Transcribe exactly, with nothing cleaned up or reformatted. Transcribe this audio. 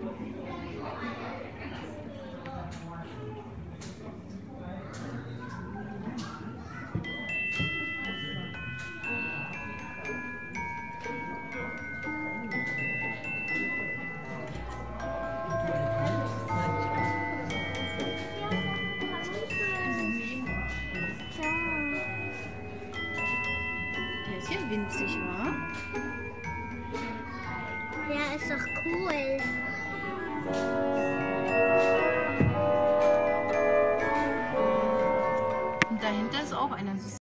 Der ist hier winzig, wa? Ja, ist doch cool. Und dahinter ist auch einer.